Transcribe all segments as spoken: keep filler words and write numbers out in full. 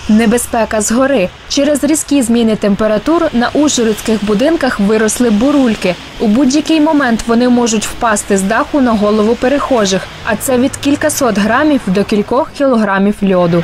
Небезпека згори. Через різкі зміни температур на ужгородських будинках виросли бурульки. У будь-який момент вони можуть впасти з даху на голову перехожих, а це від кількасот грамів до кількох кілограмів льоду.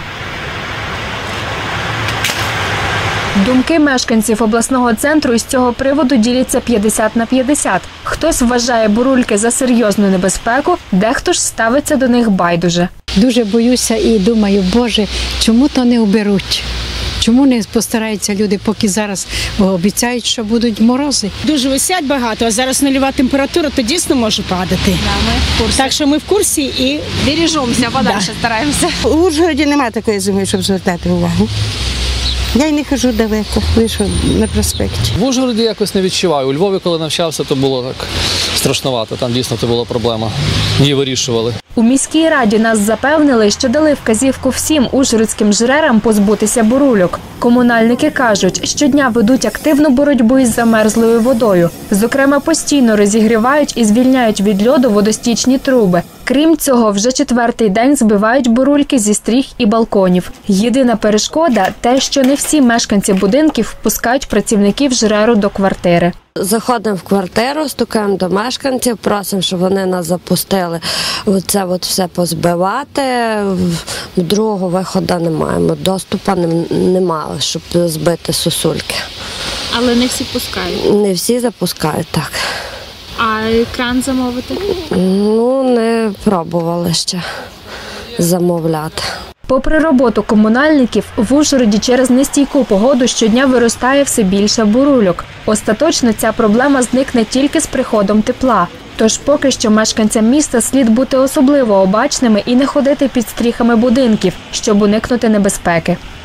Думки мешканців обласного центру із цього приводу діляться п'ятдесят на п'ятдесят. Хтось вважає бурульки за серйозну небезпеку, дехто ж ставиться до них байдуже. Дуже боюся і думаю, Боже, чому то не оберуть? Чому не постараються люди, поки зараз обіцяють, що будуть морози? Дуже висять багато, а зараз нульова температура, то дійсно може падати. Да, ми в так що ми в курсі і бережемося, подальше да. стараємося. У Ужгороді немає такої зими, щоб звертати увагу. Я й не хожу далеко, лише на проспекті. В Ужгороді якось не відчуваю. У Львові, коли навчався, то було так страшновато. Там дійсно це була проблема. Її вирішували. У міській раді нас запевнили, що дали вказівку всім ужгородським жрерам позбутися бурульок. Комунальники кажуть, щодня ведуть активну боротьбу із замерзлою водою. Зокрема, постійно розігрівають і звільняють від льоду водостічні труби. Крім цього, вже четвертий день збивають бурульки зі стріх і балконів. Єдина перешкода – те, що не всі мешканці будинків впускають працівників жреру до квартири. Заходимо в квартиру, стукаємо до мешканців, просимо, щоб вони нас запустили. Це от все позбивати. Другого виходу не маємо, доступу немає, щоб збити сосульки. Але не всі пускають? Не всі запускають, так. А кран замовити? Ну, не пробували ще замовляти. Попри роботу комунальників, в Ужгороді через нестійку погоду щодня виростає все більше бурульок. Остаточно ця проблема зникне тільки з приходом тепла. Тож поки що мешканцям міста слід бути особливо обачними і не ходити під стріхами будинків, щоб уникнути небезпеки.